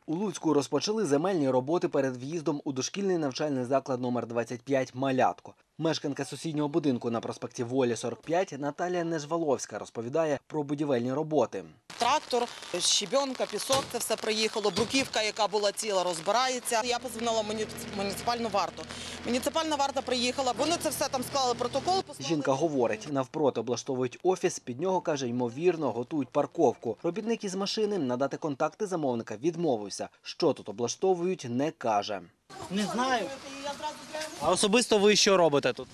У Луцьку розпочали земельні роботи перед в'їздом у дошкільний навчальний заклад номер 25 «Малятко». Мешканка сусіднього будинку на проспекті Волі, 45, Наталія Нежваловська розповідає про будівельні роботи. Трактор, щебенка, пісок, це все приїхало, бруківка, яка була ціла, розбирається. Я позвонила в муніципальну варту. Муніципальна варта приїхала, вони це все там склали протокол. Жінка говорить, навпроти облаштовують офіс, під нього, каже, ймовірно, готують парковку. Робітник із машини надати контакти замовника відмовився. Що тут облаштовують, не каже. Не знаю. А особисто ви що робите тут?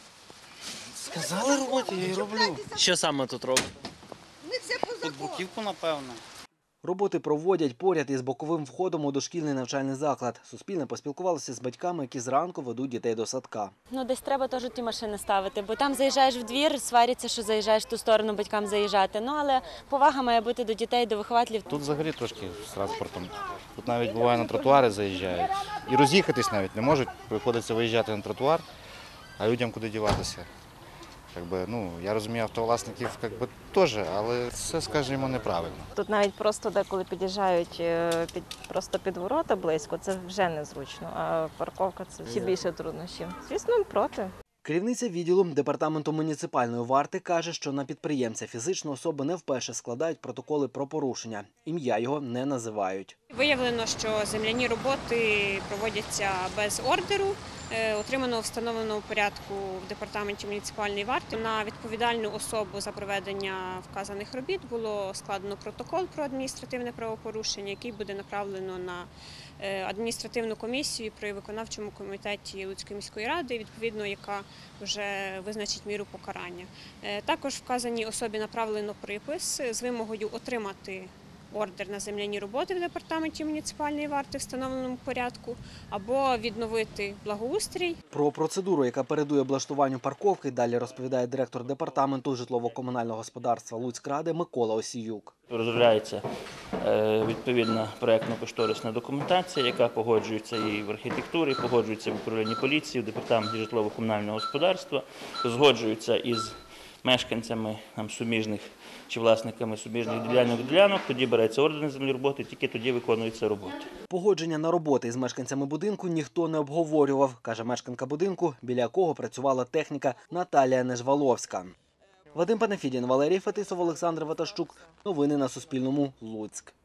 Сказали робити, я і роблю. Що саме тут робите? Тут бруківку, напевно. Роботи проводять поряд із боковим входом у дошкільний навчальний заклад. Суспільне поспілкувалося з батьками, які зранку ведуть дітей до садка. Десь треба теж ті машини ставити, бо там заїжджаєш в двір, сваряться, що заїжджаєш в ту сторону батькам заїжджати. Але повага має бути до дітей, до вихователів. Тут взагалі трошки з транспортом. Тут навіть буває на тротуари заїжджають. І роз'їхатись навіть не можуть, приходиться виїжджати на тротуар, а людям куди діватися. Я розумію автовласників теж, але це, скажімо, неправильно. Тут навіть просто деколи під'їжджають просто під ворота близько, це вже незручно, а парковка – це ще більше труднощів. Звісно, проти. Керівниця відділу департаменту муніципальної варти каже, що на підприємця фізичну особу не вперше складають протоколи про порушення. Ім'я його не називають. Виявлено, що земляні роботи проводяться без ордеру, отриманого в встановленому порядку в департаменті муніципальної варти. На відповідальну особу за проведення вказаних робіт було складено протокол про адміністративне правопорушення, який буде направлено на адміністративну комісію при виконавчому комітеті Луцької міської ради, відповідно, яка вже визначить міру покарання. Також вказаній особі направлено припис з вимогою отримати ордер на земляні роботи в департаменті муніципальної варти в встановленому порядку або відновити благоустрій. Про процедуру, яка передує облаштуванню парковки, далі розповідає директор департаменту житлово-комунального господарства Луцькради Микола Осіюк. Розробляється відповідна проєктно-кошторисна документація, яка погоджується і в архітектурі, погоджується в управлінні поліції, в департаменті житлово-комунального господарства, узгоджується із мешканцями суміжних чи власниками суміжних ділянок, тоді береться ордер на землі роботи, тільки тоді виконуються роботи. Погодження на роботи із мешканцями будинку ніхто не обговорював, каже мешканка будинку, біля якого працювала техніка Наталія Нежваловська. Вадим Панафідін, Валерій Фетисов, Олександр Ватащук. Новини на Суспільному. Луцьк.